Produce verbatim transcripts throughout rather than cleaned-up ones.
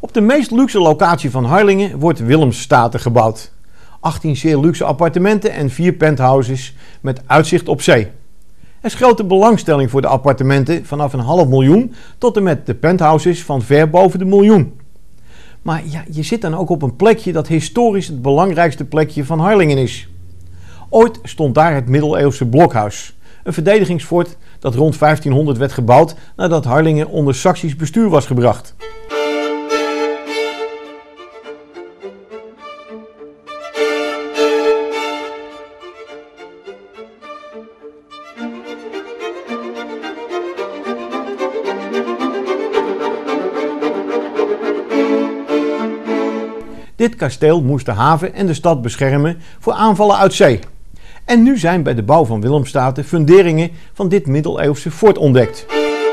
Op de meest luxe locatie van Harlingen wordt Willemstate gebouwd. achttien zeer luxe appartementen en vier penthouses met uitzicht op zee. Er is grote belangstelling voor de appartementen vanaf een half miljoen tot en met de penthouses van ver boven de miljoen. Maar ja, je zit dan ook op een plekje dat historisch het belangrijkste plekje van Harlingen is. Ooit stond daar het middeleeuwse blokhuis, een verdedigingsfort dat rond vijftienhonderd werd gebouwd nadat Harlingen onder Saksisch bestuur was gebracht. Dit kasteel moest de haven en de stad beschermen voor aanvallen uit zee. En nu zijn bij de bouw van Willemstate funderingen van dit middeleeuwse fort ontdekt.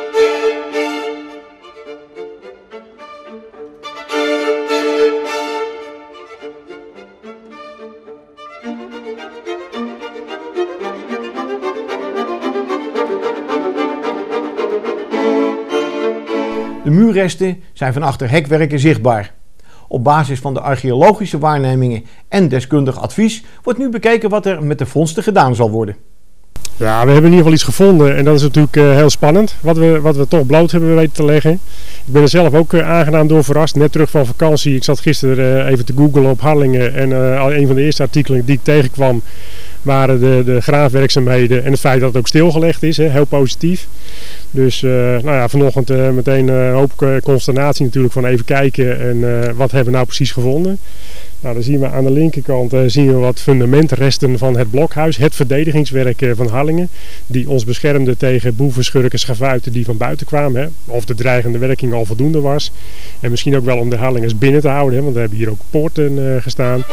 De muurresten zijn van achter hekwerken zichtbaar. Op basis van de archeologische waarnemingen en deskundig advies wordt nu bekeken wat er met de vondsten gedaan zal worden. Ja, we hebben in ieder geval iets gevonden en dat is natuurlijk uh, heel spannend. Wat we, wat we toch bloot hebben weten te leggen. Ik ben er zelf ook uh, aangenaam door verrast. Net terug van vakantie. Ik zat gisteren uh, even te googlen op Harlingen en uh, een van de eerste artikelen die ik tegenkwam waren de, de graafwerkzaamheden en het feit dat het ook stilgelegd is. Hè, heel positief. Dus uh, nou ja, vanochtend uh, meteen uh, een hoop consternatie natuurlijk van even kijken en uh, wat hebben we nou precies gevonden. Nou, dan zien we aan de linkerkant uh, zien we wat fundamentresten van het blokhuis, het verdedigingswerk uh, van Harlingen, die ons beschermde tegen boeven, schurken, schavuiten die van buiten kwamen. Hè, of de dreigende werking al voldoende was. En misschien ook wel om de Harlingers binnen te houden, hè, want we hebben hier ook poorten uh, gestaan.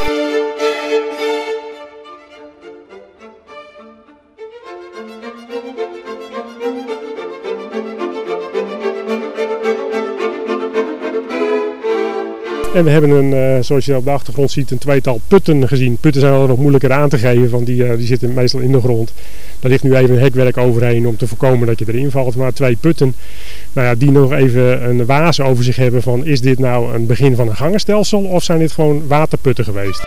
En we hebben een, uh, zoals je op de achtergrond ziet, een tweetal putten gezien. Putten zijn wel nog moeilijker aan te geven, want die, uh, die zitten meestal in de grond. Daar ligt nu even een hekwerk overheen om te voorkomen dat je erin valt. Maar twee putten, nou ja, die nog even een waas over zich hebben van is dit nou een begin van een gangenstelsel of zijn dit gewoon waterputten geweest?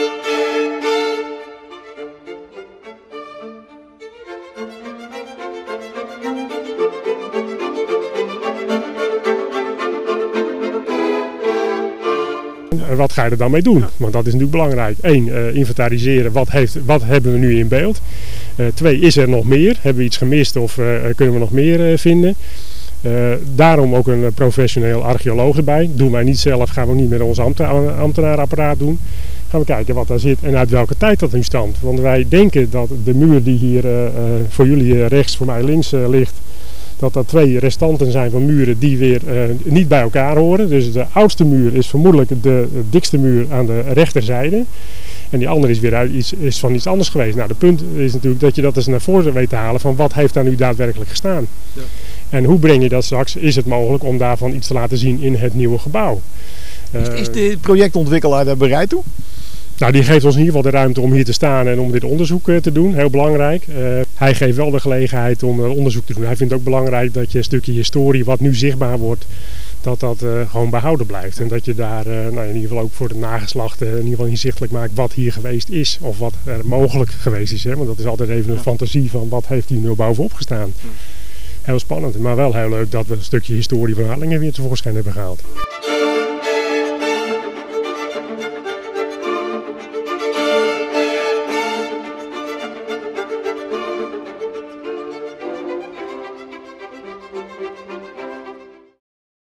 Wat ga je er dan mee doen? Want dat is natuurlijk belangrijk. Eén, uh, inventariseren. Wat, heeft, wat hebben we nu in beeld? Uh, twee, is er nog meer? Hebben we iets gemist of uh, kunnen we nog meer uh, vinden? Uh, daarom ook een professioneel archeoloog erbij. Doen wij niet zelf, gaan we niet met ons ambtenaarapparaat doen. Gaan we kijken wat daar zit en uit welke tijd dat nu stamt. Want wij denken dat de muur die hier uh, voor jullie rechts, voor mij links uh, ligt, dat dat twee restanten zijn van muren die weer uh, niet bij elkaar horen. Dus de oudste muur is vermoedelijk de, de dikste muur aan de rechterzijde. En die andere is weer uit iets, is van iets anders geweest. Nou, de punt is natuurlijk dat je dat eens naar voren weet te halen van wat heeft daar nu daadwerkelijk gestaan. Ja. En hoe breng je dat straks? Is het mogelijk om daarvan iets te laten zien in het nieuwe gebouw? Is, is de projectontwikkelaar daar bereid toe? Nou, die geeft ons in ieder geval de ruimte om hier te staan en om dit onderzoek uh, te doen. Heel belangrijk. Uh, hij geeft wel de gelegenheid om uh, onderzoek te doen. Hij vindt ook belangrijk dat je een stukje historie wat nu zichtbaar wordt, dat dat uh, gewoon behouden blijft. En dat je daar uh, nou, in ieder geval ook voor de nageslachten uh, in ieder geval inzichtelijk maakt wat hier geweest is. Of wat er mogelijk geweest is. Hè? Want dat is altijd even een ja. fantasie van wat heeft hier nu bovenop gestaan. Heel spannend, maar wel heel leuk dat we een stukje historie van Harlingen weer tevoorschijn hebben gehaald.